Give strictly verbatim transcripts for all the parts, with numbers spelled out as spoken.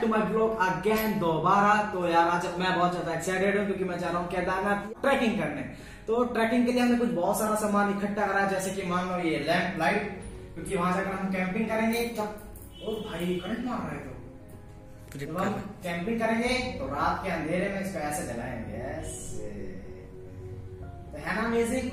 To my blog again दोबारा। तो यार आज मैं बहुत ज्यादा एक्साइटेड हूँ क्योंकि मैं जा रहा हूँ केदारनाथ ट्रैकिंग करने। तो ट्रैकिंग के लिए हमने कुछ बहुत सारा सामान इकट्ठा करा है, जैसे कि मान लो ये लैंप लाइट, क्योंकि वहां जाकर हम कैंपिंग करेंगे। तब ओ भाई करंट मार रहा है, तो जब हम कैंपिंग करेंगे तो रात के अंधेरे में इसको ऐसे जलाएंगे ऐसे, तो है ना अमेजिंग।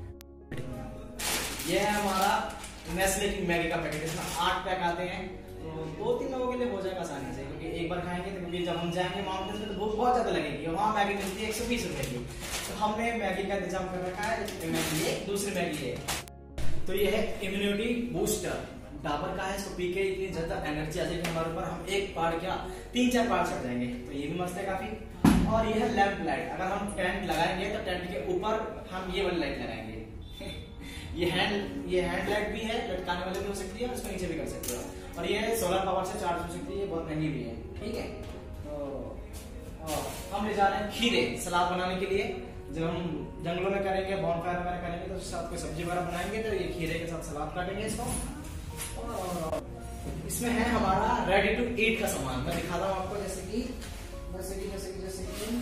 ये है हमारा नेस्ले की मैगी का पैकेट, इसमें आठ पैक आते हैं, तो दो तीन लोगों के लिए हो जाएगा आसानी से, क्योंकि एक बार खाएंगे तो क्योंकि जब हम जाएंगे माउंटेन में तो भूख बहुत ज्यादा लगेगी। वहाँ मैगी मिलती है एक सौ बीस रुपए की, तो हमने मैगी का इंतजाम कर रखा है। मैगी है, दूसरी मैगी है। तो ये है इम्यूनिटी बूस्टर, डाबर का है। इसको पी के इतनी ज्यादा एनर्जी आ जाएगी हमारे ऊपर, हम एक बार क्या तीन चार बार चढ़ जाएंगे, तो ये भी मस्त है काफी। और ये है लैंप लाइट, अगर हम टेंट लगाएंगे तो टेंट के ऊपर हम ये वाली लाइट लगाएंगे। ये हैंड ये हैंड लाइट भी है, लटकाने वाली भी हो सकती है, उसको नीचे भी कर सकते हो। और ये सोलर पावर से चार्ज हो सकती है, ये बहुत महंगी भी है, ठीक है। तो हम ले जा रहे हैं खीरे सलाद बनाने के लिए। जब हम जंगलों में करेंगे, बॉनफायर वगैरह करेंगे तो साथ कोई सब्जी वगैरह बनाएंगे, तो ये खीरे के साथ सलाद काटेंगे इसको। और इसमें है हमारा रेडी टू ईट का सामान, मैं दिखाता हूँ आपको, जैसे कि जैसे कि जैसे कि जैसे कि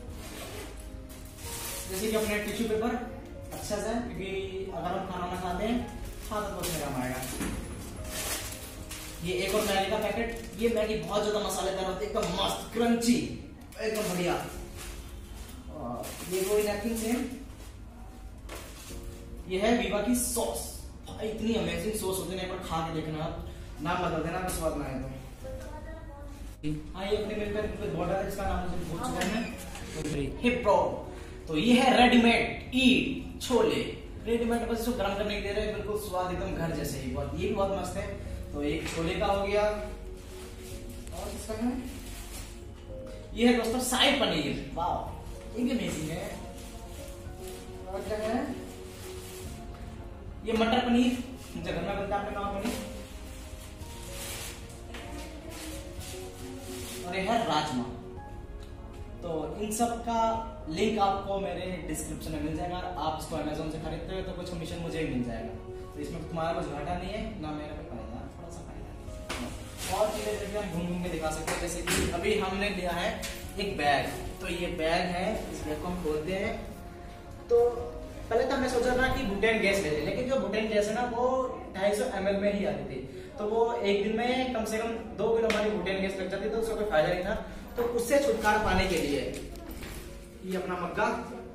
जैसे कि अपने टिश्यू पेपर अच्छा से, क्योंकि अगर हम खाना ना खाते हैं हाथ तो उसमें काम आएगा। ये एक और मैगी का पैकेट, ये मैगी बहुत ज्यादा मसालेदार होती है, एकदम मस्त क्रंची, एकदम बढ़िया। और ये कोई नैपकिन सेम, ये है वीवा की सॉस, इतनी अमेजिंग सॉस होती है, एक बार खा के देखना आप, नाम बता देना अगर स्वाद ना आए तो। हाँ ये अपने मिलकर बॉर्डर है, इसका नाम मुझे भूल चुका है, हिप्रो। तो ये है रेडीमेड ईट छोले, रेडीमेड बस इसको गर्म करने दे रहे हैं, बिल्कुल स्वाद एकदम घर जैसे ही, बहुत ये भी बहुत मस्त है। तो एक छोले का हो गया, और इसका है ये है दोस्तों शाही पनीर, वाह ये भी अमेजिंग है। और क्या है ये मटर पनीर, जो घर में बनता है आपने कहा पनीर। और ये है राजमा। तो इन सब का लिंक आपको मेरे डिस्क्रिप्शन में मिल जाएगा। आप इसको अमेज़न से खरीदते हो तो कुछ कमीशन मुझे ही मिल जाएगा, तो इसमें तुम्हारा कुछ घाटा नहीं है ना मेरा कोई फायदा, थोड़ा सा फायदा। और चीजें जैसे हम घूम घूम के दिखा सकते हैं, जैसे कि अभी हमने लिया है एक बैग, तो ये बैग है, इस बैग को हम खोलते हैं। तो पहले तो हमने सोचा था कि बुटेन गैस ले लें, लेकिन जो बुटेन गैस है ना वो ढाई सौ एम एल में ही आती थी, तो वो एक दिन में कम से कम दो किलो हमारी बुटेन गैस लग जाती, तो उसका कोई फायदा नहीं था। तो उससे छुटकारा पाने के लिए ये अपना मग्गा,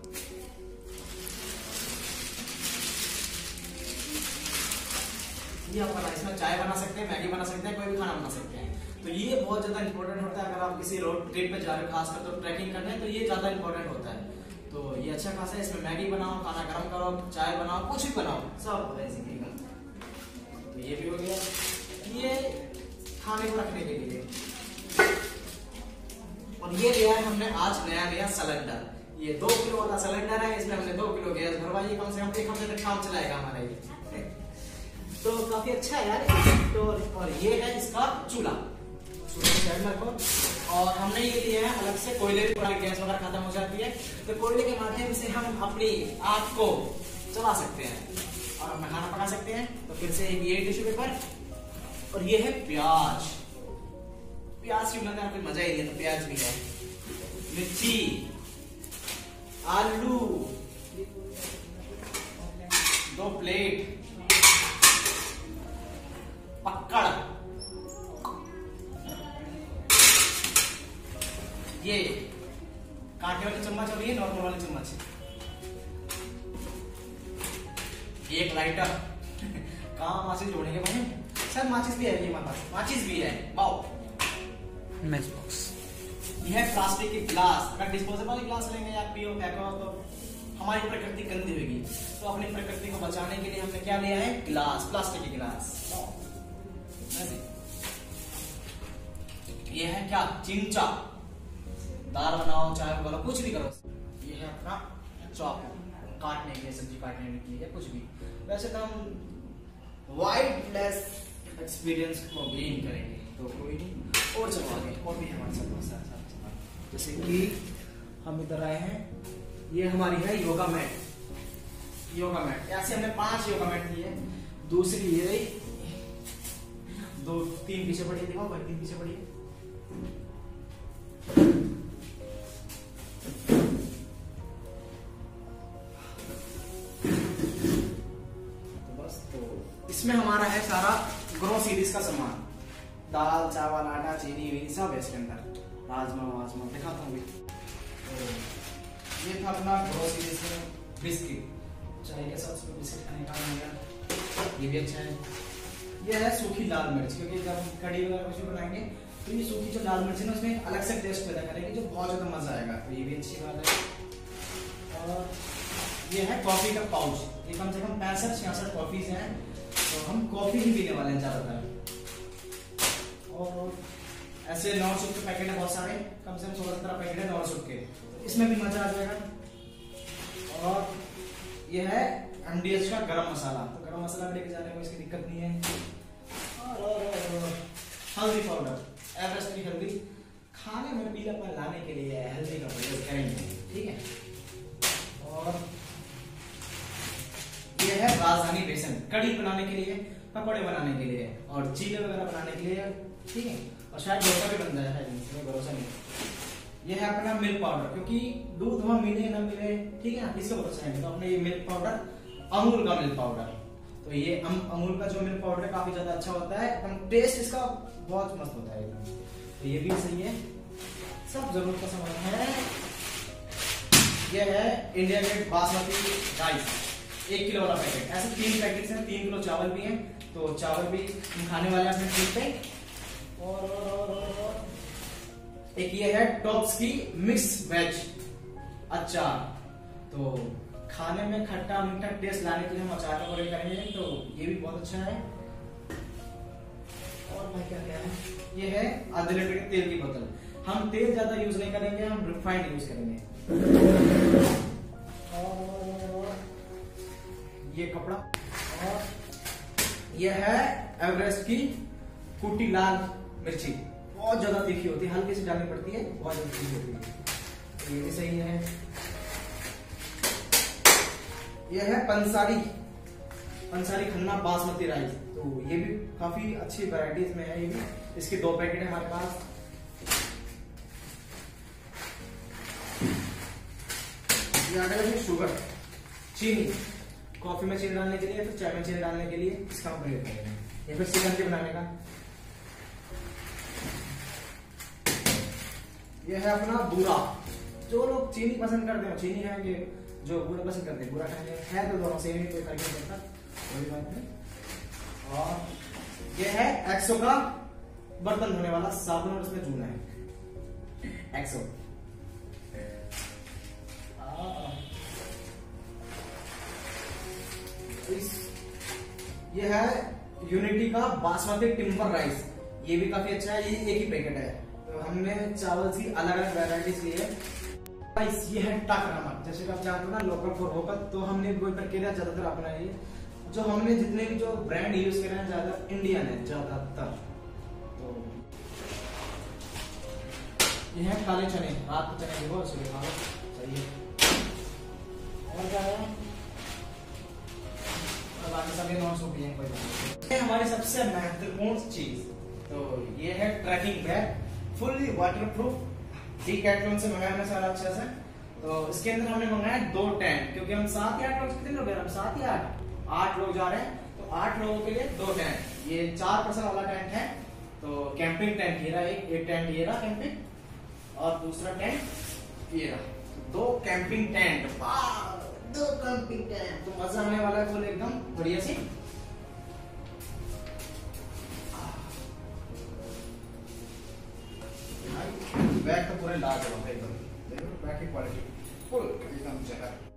ये अपना, इसमें चाय बना सकते हैं, मैगी बना सकते हैं, कोई भी खाना बना सकते हैं। तो ये बहुत ज्यादा इंपॉर्टेंट होता है, अगर आप किसी रोड ट्रिप पे जा रहे हो, खासकर तो ट्रैकिंग करने, तो ये ज्यादा इंपॉर्टेंट होता है। तो ये अच्छा खासा है, इसमें मैगी बनाओ, खाना गर्म करो, चाय बनाओ, कुछ भी बनाओ, सब बेसिकली। तो ये भी हो गया, ये खाने को रखने के लिए। और ये लिया है हमने आज नया नया सिलेंडर, ये दो किलो वाला सिलेंडर है, इसमें हमने दो किलो गैस भरवाई, कम से कम एक हफ्ते तक काम चलाएगा हमारा ये, तो काफी अच्छा है यार। तो और ये है इसका चूल्हा, साइड में रखो। और हमने ये लिया है अलग से कोयले की, गैस वगैरह खत्म हो जाती है, तो कोयले के माध्यम से हम अपनी आग को चला सकते हैं और अपना खाना पका सकते हैं। तो फिर से ये टिश्यू पेपर, और ये है प्याज, प्याज की बनाने में मजा ही नहीं, तो प्याज भी है, मिर्ची, आलू, दो प्लेट, पक्कड़, ये कांटे वाली चम्मच और ये नॉर्मल वाली चम्मच, एक लाइटर कहाँ माचिस जोड़ेंगे भाई, सर माचिस भी है ये हमारे पास, माचिस भी है, वाओ मैच बॉक्स। यह है प्लास्टिक के गिलास, अगर डिस्पोजेबल गिलास लेंगे या पियो फेंको तो हमारी प्रकृति गंदी होगी, तो अपनी प्रकृति को बचाने के लिए हमने क्या लिया है, गिलास, प्लास्टिक के गिलास। यह है क्या, चिमचा, दाल बनाओ, चाय बनाओ, कुछ भी करो। यह है अपना चॉपर, काटने के लिए, सब्जी काटने के लिए, कुछ भी। वैसे तो हम वाइडलेस एक्सपीरियंस को गेन करेंगे, तो कोई नहीं। और चलो आगे, और भी हमारे साथ बहुत सारा सामान, जैसे कि हम इधर आए हैं, ये हमारी है योगा मैट, योगा मैट ऐसे हमने पांच योगा मैट ली है। दूसरी ये रही, दो तीन पीछे पड़ी, दिखाओ भाई, तीन पीछे पड़ी, तो बस, तो इसमें हमारा है सारा ग्रो सीरीज का सामान, दाल चावल आटा चीनी वीनी सब है इसके अंदर, राजमा वाजमा दिखाता हूँ। तो ये था अपना ग्रो सीरीज में बिस्किट, चाय के साथ बिस्किट खाने का हो गया, ये भी अच्छा है। ये है सूखी लाल मिर्च, क्योंकि जब हम कड़ी वगैरह कुछ बनाएंगे तो ये सूखी जो लाल मिर्च है ना उसमें एक अलग से टेस्ट पैदा करेगी जो बहुत ज्यादा मजा आएगा, तो ये भी अच्छी बात है। और ये है कॉफी का पाउच, ये कम से कम पैंसठ छियासठ कॉफीज हैं, तो हम कॉफी ही पीने वाले हैं ज्यादातर। और ऐसे नॉन सूप के पैकेट है बहुत सारे, कम से कम सोलह सत्रह पैकेट है नॉन सूप के, इसमें भी मजा आ जाएगा। और ये है एमडीएच का गरम मसाला, तो गरम मसाला लेके जाने में इसकी दिक्कत नहीं है। और, और, और, और हल्दी पाउडर, एवरेस्ट की हल्दी, खाने में पीलापन लाने के लिए हल्दी का प्रयोग करेंगे, ठीक है। और ये है राजधानी बेसन, कड़ी बनाने के लिए, पकौड़े बनाने के लिए और चीले वगैरह बनाने के लिए, ठीक है। और शायद डोसा भी बन जाए, इसमें भरोसा नहीं। ये है अपना मिल्क पाउडर, क्योंकि दूध वहां मिले ना मिले, ठीक है ना, इसका भरोसा नहीं, तो अपने ये मिल्क पाउडर, अमूल का मिल्क पाउडर, तो ये अम, अमूल का जो मिल्क पाउडर है काफी ज्यादा अच्छा होता है, एकदम टेस्ट इसका बहुत मस्त होता है एकदम, तो ये भी सही है। सब जरूरत का सामान है। ये है इंडिया गेट बासमती राइस, एक किलो वाला पैकेट, ऐसे तीन पैकेट हैं, तीन किलो चावल भी है, तो चावल भी हम खाने वाले हैं अपने ट्रिप पे। और, और, और, और, और एक ये है टॉप्स की मिक्स वेज अचार, तो खाने में खट्टा मीठा टेस्ट लाने के लिए हम अचार का प्रयोग करेंगे, तो ये भी बहुत अच्छा है। और भाई क्या क्या है, ये है आधे लीटर के तेल की बोतल, हम तेल ज्यादा यूज नहीं करेंगे, हम रिफाइंड यूज करेंगे। और ये कपड़ा, और ये है एवरेस्ट की कुटी लाल मिर्ची, बहुत ज्यादा तीखी होती है, हल्की सी डालनी पड़ती है, बहुत ज्यादा तीखी होती है, तो ये भी सही है। ये है पंसारी, पंसारी खन्ना बासमती राइस, तो ये भी काफी अच्छी वैरायटीज में है, ये भी, इसके दो पैकेट है हमारे पास। ये आ गया शुगर, चीनी, कॉफी में चीनी डालने के लिए, फिर चाय में चीनी डालने के लिए इसका हम प्रयोग करेंगे, ये फिर सिकंजी बनाने का। ये है अपना बूरा, जो लोग चीनी पसंद करते हैं चीनी खाएंगे, जो बूरा पसंद करते हैं बूरा खाएंगे, है तो दोनों सेम ही, कोई फर्क नहीं पड़ता, कोई बात नहीं। और ये है एक्सो का बर्तन धोने वाला साबुन, और इसमें जूना है एक्सो। ये है यूनिटी का बासमती टिम्बर राइस, ये भी काफी अच्छा है, ये एक ही पैकेट है, तो हमने चावल की अलग अलग वैरायटीज ली है। ये है टाक नमक, जैसे कि आप जानते हो ना, लोकल फॉर वोकल, तो हमने कोई प्रक्रिया ज्यादातर अपना है, जो हमने जितने भी जो ब्रांड यूज करे हैं ज्यादा इंडियन है ज्यादातर। तो ये है काले चने, रात को चने भिगो सुबह खा लो, सही है। और क्या है, बाकी सभी नॉन सूप हैं, कोई बात नहीं। हमारी सबसे महत्वपूर्ण चीज, तो ये है trekking bag, fully waterproof, Decathlon से मंगाया हमने सारा अच्छा से। तो इसके अंदर हमने मंगाया दो टेंट, क्योंकि हम सात या आठ लोग, कितने लोग हैं हम, सात या आठ आठ लोग जा रहे हैं, तो आठ लोगों के लिए दो टेंट, ये चार पर्सन वाला टेंट है, तो कैंपिंग टेंट ये रहा, एक एक टेंट ये रहा कैंपिंग, और दूसरा टेंट ये रहा, दो कैंपिंग टेंट, दो कैंपिंग टेंट, तो मजा आने वाला है फुल एकदम बढ़िया सी। बैग तो पूरे लाजवाब है एकदम, देखो बैग की क्वालिटी फुल एकदम जगह।